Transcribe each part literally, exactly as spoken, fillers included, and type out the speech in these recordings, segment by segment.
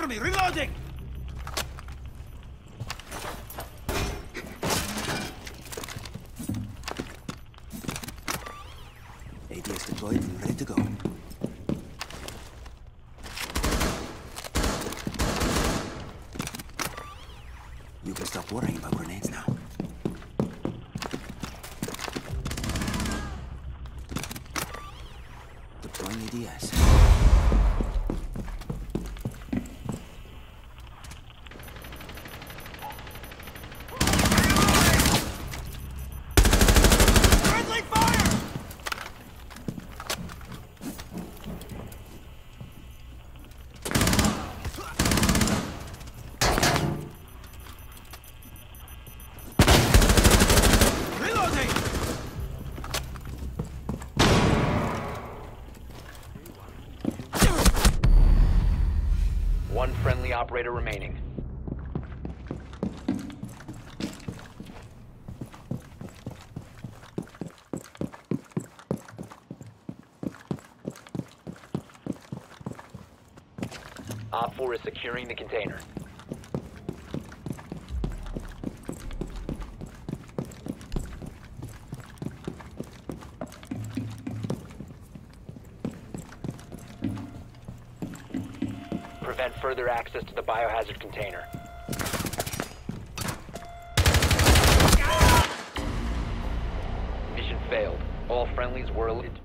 Cover me! Reloading! A D S deployed and ready to go. You can stop worrying about grenades now. Deploying A D S. One friendly operator remaining. Op four is securing the container. Prevent further access to the biohazard container. Mission failed. All friendlies were eliminated.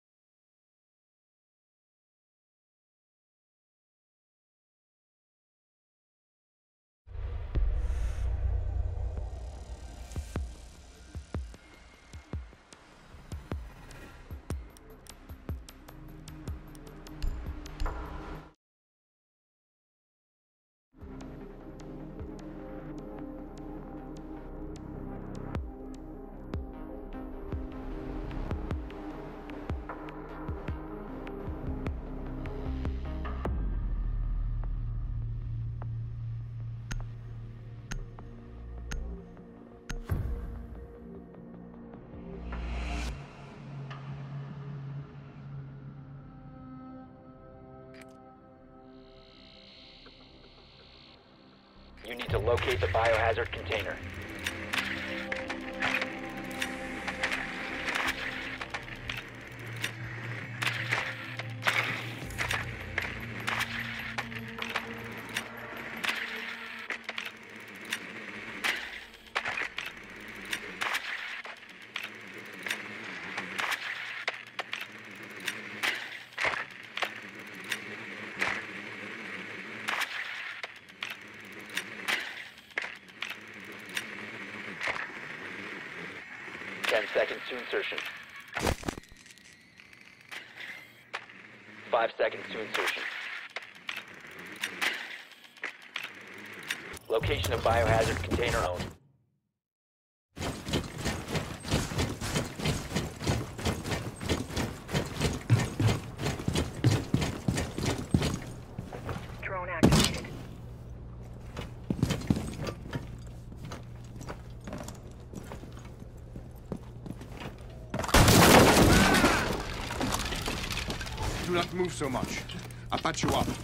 You need to locate the biohazard container. Ten seconds to insertion. Five seconds to insertion. Location of biohazard container owned. Drone activated. Do not move so much. I'll patch you up.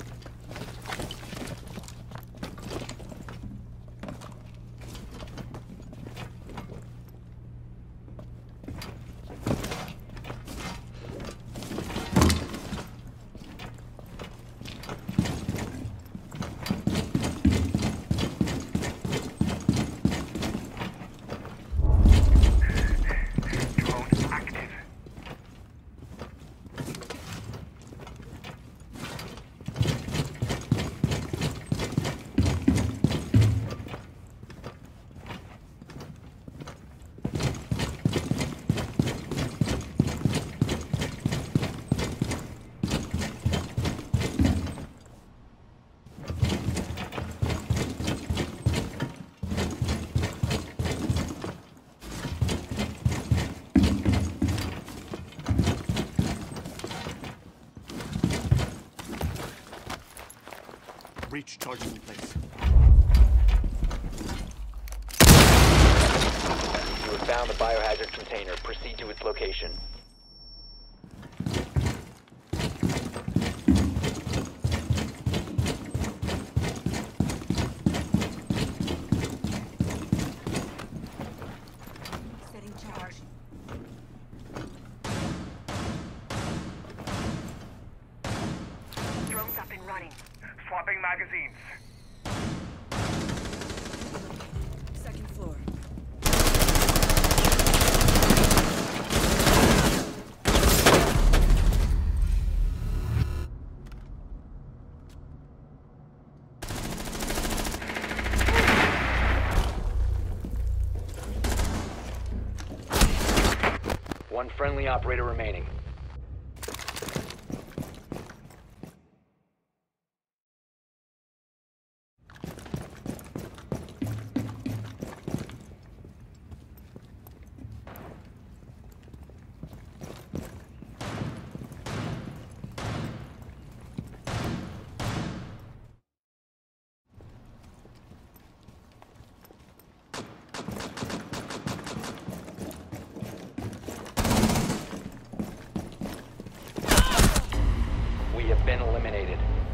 Breach charging in place. You have found the biohazard container. Proceed to its location. up and running. Swapping magazines. Second floor. One friendly operator remaining. We have been eliminated.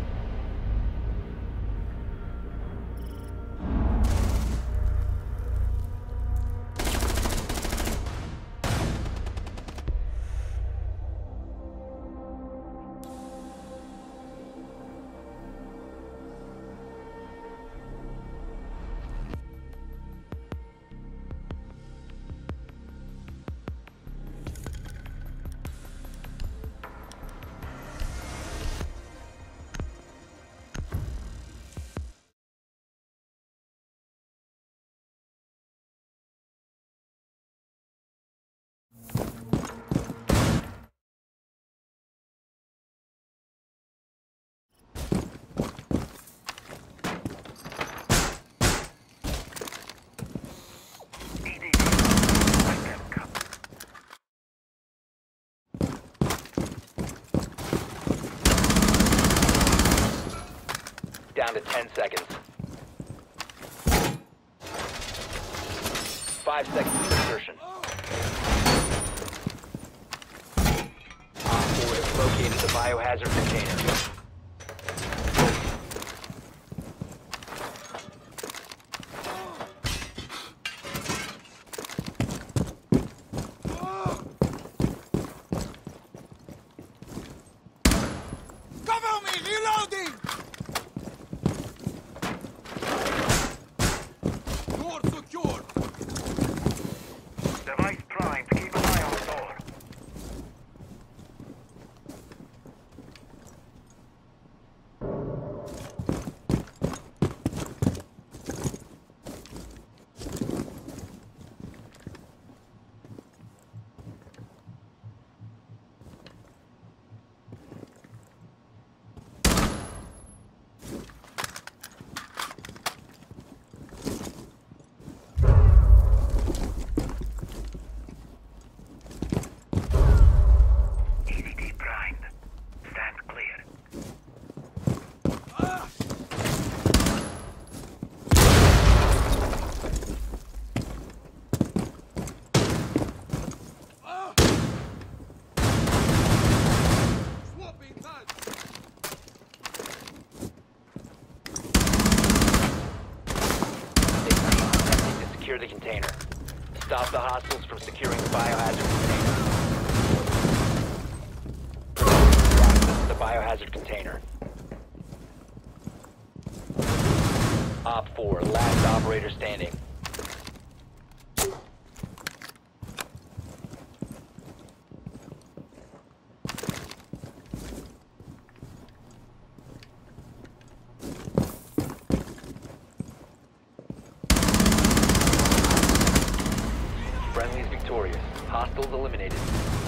Down to ten seconds. Five seconds to insertion. Op four has located the biohazard container. Cover me! Reloading! Door secured! Device primed. Keep an eye on the door. E D D primed. Stand clear. Swapping that! Attempting to secure the container. Stop the hostiles from securing the biohazard container. Access the biohazard container. Op four, last operator standing. Friendly is victorious. Hostiles eliminated.